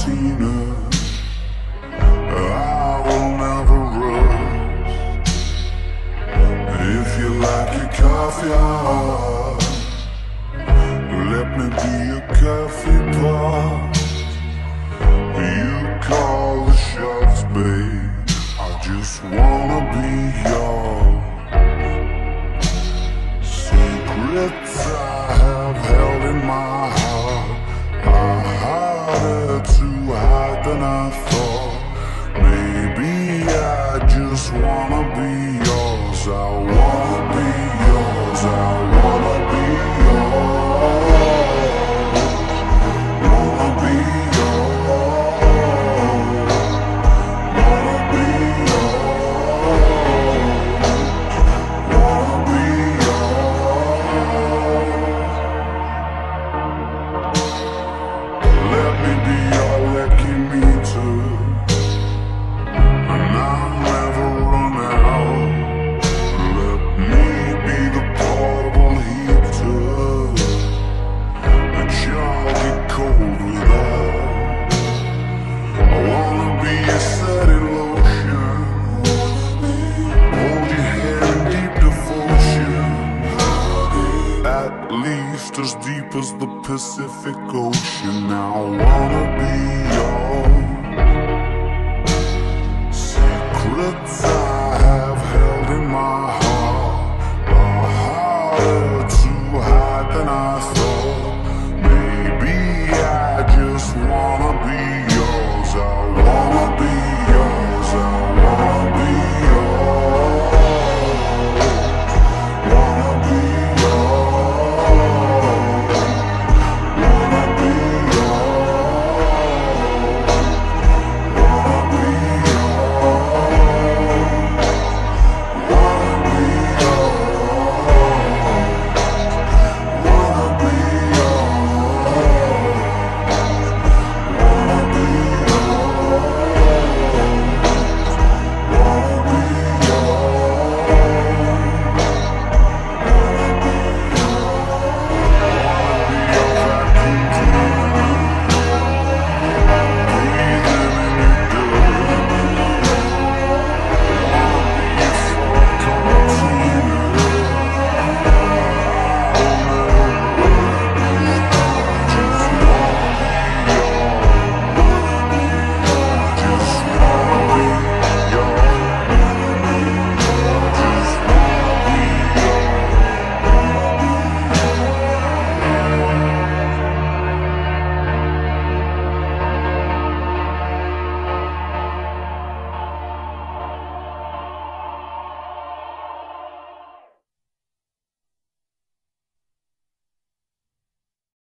Cortina. I will never rust. If you like your coffee hot, let me be your coffee pot. You call the shots, babe, I just wanna be yours. Secrets I have held in my heart are harder to hide than I thought. Maybe I just wanna be yours. I wanna be yours. I wanna be yours. Wanna be yours. Wanna be yours. Wanna be yours. Let me be your lucky meter, and I'll never run out. Let me be the portable heater that y'all get cold without. I wanna be your setting lotion, hold your hair in deep devotion, at least as deep as the Pacific Ocean. I wanna be